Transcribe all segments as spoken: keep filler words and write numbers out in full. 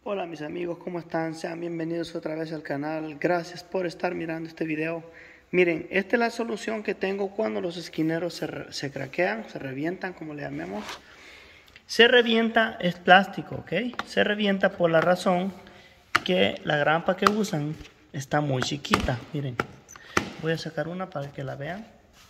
Hola mis amigos, ¿cómo están? Sean bienvenidos otra vez al canal. Gracias por estar mirando este video. Miren, esta es la solución que tengo cuando los esquineros se, re se craquean, se revientan, como le llamemos. Se revienta, es plástico, ¿ok? Se revienta por la razón que la grampa que usan está muy chiquita. Miren, voy a sacar una para que la vean.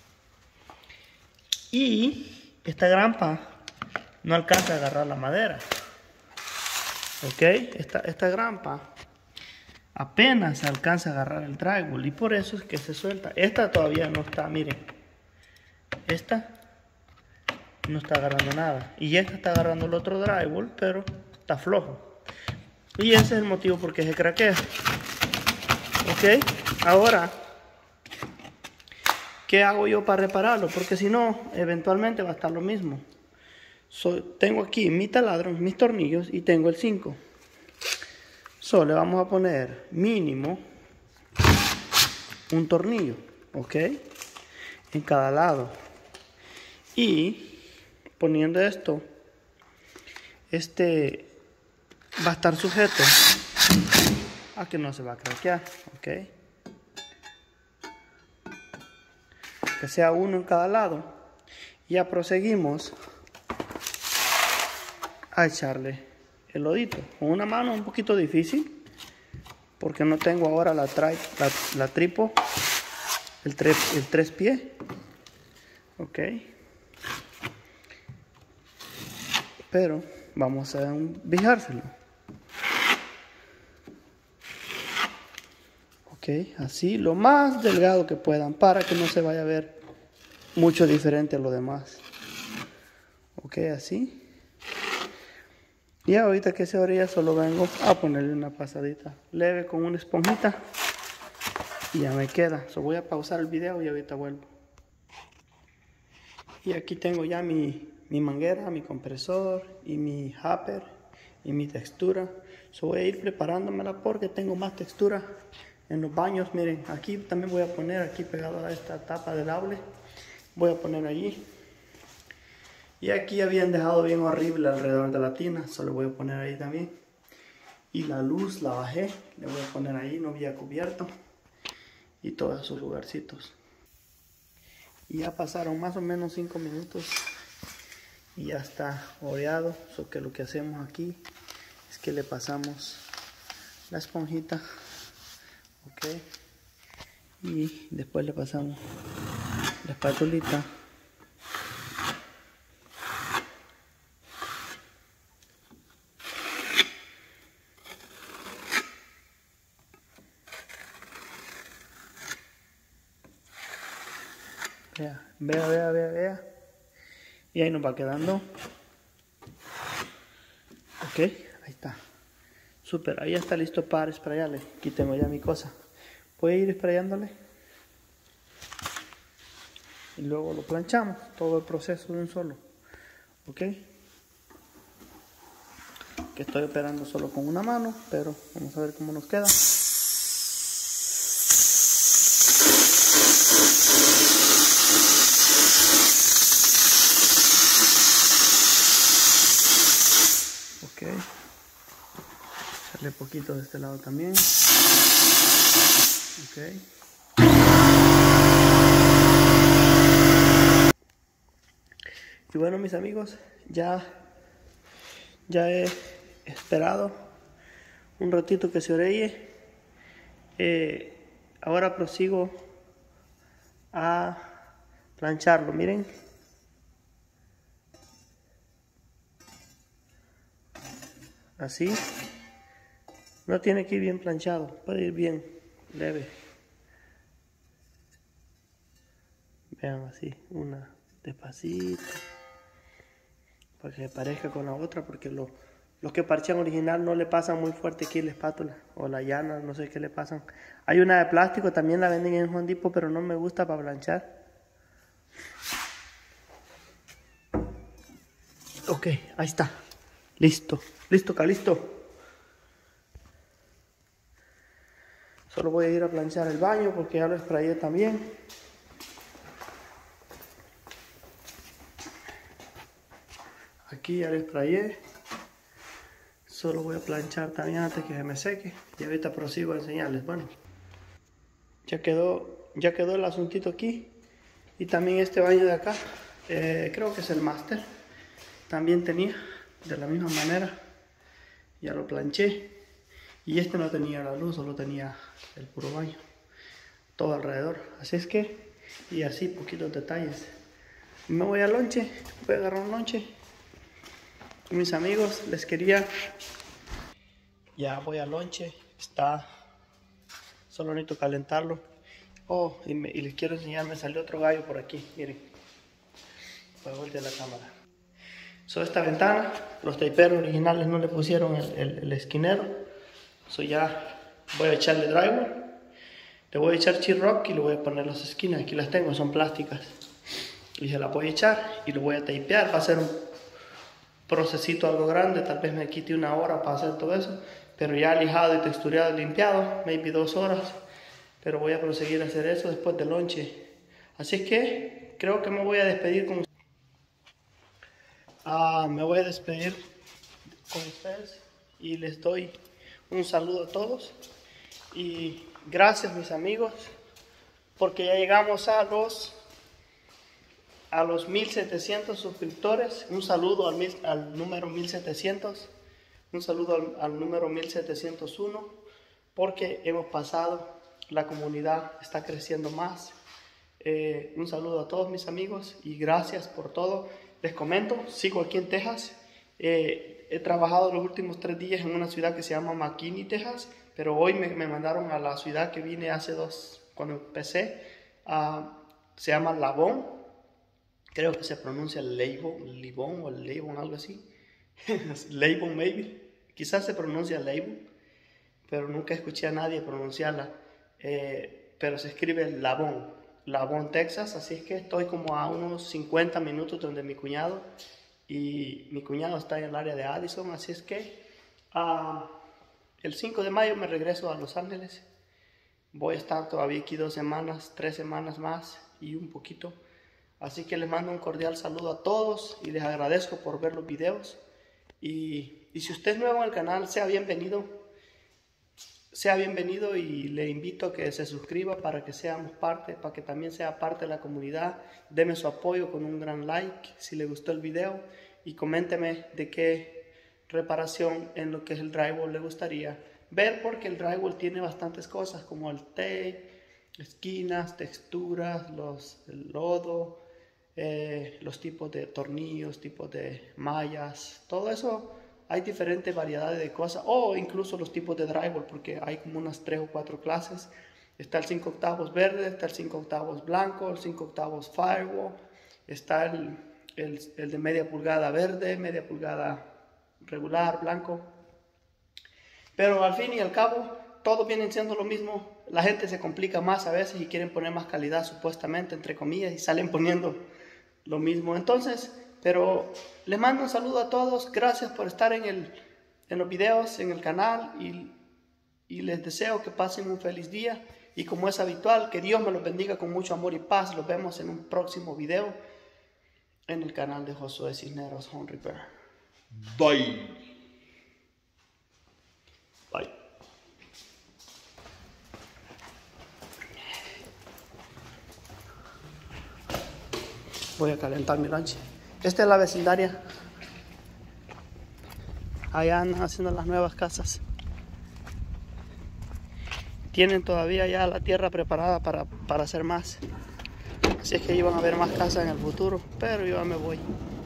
Y esta grampa no alcanza a agarrar la madera. Ok, esta, esta grampa apenas alcanza a agarrar el drywall y por eso es que se suelta. Esta todavía no está, miren, esta no está agarrando nada y esta está agarrando el otro drywall, pero está flojo y ese es el motivo por qué se craquea. Ok, ahora ¿qué hago yo para repararlo? Porque si no, eventualmente va a estar lo mismo. So, tengo aquí mi taladro, mis tornillos y tengo el cinco. So, le vamos a poner mínimo un tornillo, ok, en cada lado. Y poniendo esto, este va a estar sujeto a que no se va a craquear, ok. Que sea uno en cada lado. Ya proseguimos a echarle el lodito. Con una mano un poquito difícil porque no tengo ahora la, tri la, la tripo, el, tre el tres pies. Ok, pero vamos a fijárselo. Ok, así lo más delgado que puedan para que no se vaya a ver mucho diferente a lo demás. Ok, así. Y ahorita que se orilla solo vengo a ponerle una pasadita leve con una esponjita y ya me queda. So, voy a pausar el video y ahorita vuelvo. Y aquí tengo ya mi, mi manguera, mi compresor y mi hopper y mi textura. So, voy a ir preparándomela porque tengo más textura en los baños. Miren, aquí también voy a poner aquí pegado a esta tapa de doble. Voy a poner allí. Y aquí habían dejado bien horrible alrededor de la tina, solo voy a poner ahí también. Y la luz la bajé, le voy a poner ahí, no había cubierto. Y todos esos lugarcitos. Y ya pasaron más o menos cinco minutos. Y ya está oreado, so que lo que hacemos aquí es que le pasamos la esponjita. Ok. Y después le pasamos la espatulita. Vea, vea, vea, vea, vea. Y ahí nos va quedando. Ok, ahí está. Súper, ahí está listo para sprayarle. Aquí tengo ya mi cosa. Voy a ir sprayándole. Y luego lo planchamos. Todo el proceso de un solo. Ok. Que estoy operando solo con una mano. Pero vamos a ver cómo nos queda. Ok, echarle poquito de este lado también. Ok, y bueno mis amigos, ya ya he esperado un ratito que se orelle. Eh, ahora prosigo a plancharlo. Miren, así. No tiene que ir bien planchado, puede ir bien leve. Vean así, una despacito, para que se parezca con la otra, porque lo, los que parchan original no le pasan muy fuerte aquí la espátula, o la llana, no sé qué le pasan. Hay una de plástico, también la venden en Home Depot, pero no me gusta para planchar. Ok, ahí está, listo, listo, Calisto. Solo voy a ir a planchar el baño porque ya lo sprayé también. Aquí ya lo sprayé. Solo voy a planchar también antes que se me seque. Y ahorita prosigo a enseñarles. Bueno, ya quedó, ya quedó el asuntito aquí. Y también este baño de acá, eh, creo que es el máster. También tenía de la misma manera. Ya lo planché. Y este no tenía la luz, solo tenía el puro baño. Todo alrededor. Así es que, y así poquitos detalles. Me voy al lonche, voy a agarrar un lonche. Mis amigos, les quería, ya voy al lonche, está, solo necesito calentarlo. Oh, y, me, y les quiero enseñar, me salió otro gallo por aquí, miren. Voy a voltear la cámara. So, esta ventana, los taperos originales no le pusieron el, el, el esquinero. So, ya voy a echarle drywall. Le voy a echar sheetrock y le voy a poner las esquinas. Aquí las tengo, son plásticas. Y se las voy a echar y lo voy a tapear. Va a ser un procesito algo grande, tal vez me quite una hora para hacer todo eso, pero ya lijado y textureado y limpiado, maybe dos horas, pero voy a proseguir a hacer eso después del lonche. Así es que creo que me voy a despedir con ah, me voy a despedir con ustedes y les doy un saludo a todos y gracias mis amigos, porque ya llegamos a los a los mil setecientos suscriptores. Un saludo al, mil, al número mil setecientos, un saludo al, al número mil setecientos uno, porque hemos pasado, la comunidad está creciendo más. Eh, un saludo a todos mis amigos y gracias por todo. Les comento, sigo aquí en Texas. Eh, he trabajado los últimos tres días en una ciudad que se llama McKinney, Texas, pero hoy me, me mandaron a la ciudad que vine hace dos, cuando empecé, uh, se llama Lavon. Creo que se pronuncia Leibon, Libon o Leibon, algo así. Leibon, maybe. Quizás se pronuncia Leibon, pero nunca escuché a nadie pronunciarla. Eh, pero se escribe Lavon, Lavon, Texas. Así es que estoy como a unos cincuenta minutos donde mi cuñado. Y mi cuñado está en el área de Addison. Así es que uh, el cinco de mayo me regreso a Los Ángeles. Voy a estar todavía aquí dos semanas, tres semanas más y un poquito. Así que les mando un cordial saludo a todos y les agradezco por ver los videos. Y, y si usted es nuevo en el canal, sea bienvenido. Sea bienvenido y le invito a que se suscriba para que seamos parte, para que también sea parte de la comunidad. Deme su apoyo con un gran like si le gustó el video y coménteme de qué reparación en lo que es el drywall le gustaría ver, porque el drywall tiene bastantes cosas como el tape, esquinas, texturas, los, el lodo, Eh, los tipos de tornillos, tipos de mallas, todo eso. Hay diferentes variedades de cosas, o incluso los tipos de drywall, porque hay como unas tres o cuatro clases. Está el cinco octavos verde, está el cinco octavos blanco, el cinco octavos firewall, está el, el, el de media pulgada verde, media pulgada regular, blanco. Pero al fin y al cabo, todos vienen siendo lo mismo. La gente se complica más a veces y quieren poner más calidad, supuestamente, entre comillas, y salen poniendo lo mismo. Entonces, pero les mando un saludo a todos. Gracias por estar en, el, en los videos, en el canal, y, y les deseo que pasen un feliz día. Y como es habitual, que Dios me los bendiga con mucho amor y paz. Los vemos en un próximo video en el canal de Josué Cisneros Home Repair. Bye. Bye. Voy a calentar mi lunch. Esta es la vecindaria. Allá andan haciendo las nuevas casas. Tienen todavía ya la tierra preparada para, para hacer más. Así es que iban a haber más casas en el futuro, pero yo ya me voy.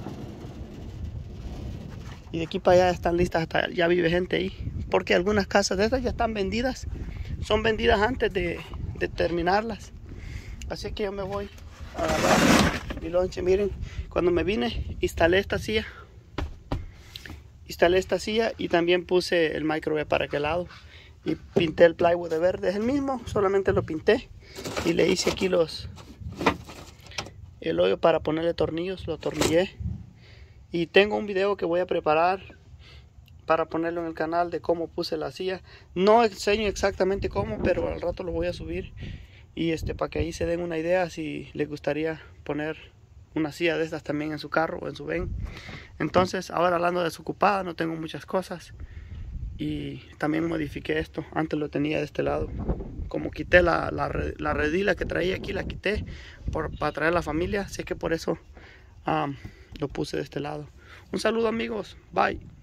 Y de aquí para allá están listas, hasta ya vive gente ahí. Porque algunas casas de estas ya están vendidas. Son vendidas antes de, de terminarlas. Así es que yo me voy a agarrar mi lonche. Miren, cuando me vine instalé esta silla instalé esta silla y también puse el microwave para aquel lado y pinté el plywood de verde. Es el mismo, solamente lo pinté y le hice aquí los el hoyo para ponerle tornillos, lo atornillé. Y tengo un video que voy a preparar para ponerlo en el canal de cómo puse la silla. No enseño exactamente cómo, pero al rato lo voy a subir. Y este, para que ahí se den una idea si les gustaría poner una silla de estas también en su carro o en su van. Entonces, ahora hablando desocupada, no tengo muchas cosas. y también modifiqué esto. Antes lo tenía de este lado. Como quité la, la, la redila que traía aquí, la quité por, para traer a la familia, así que por eso um, lo puse de este lado. Un saludo amigos, bye.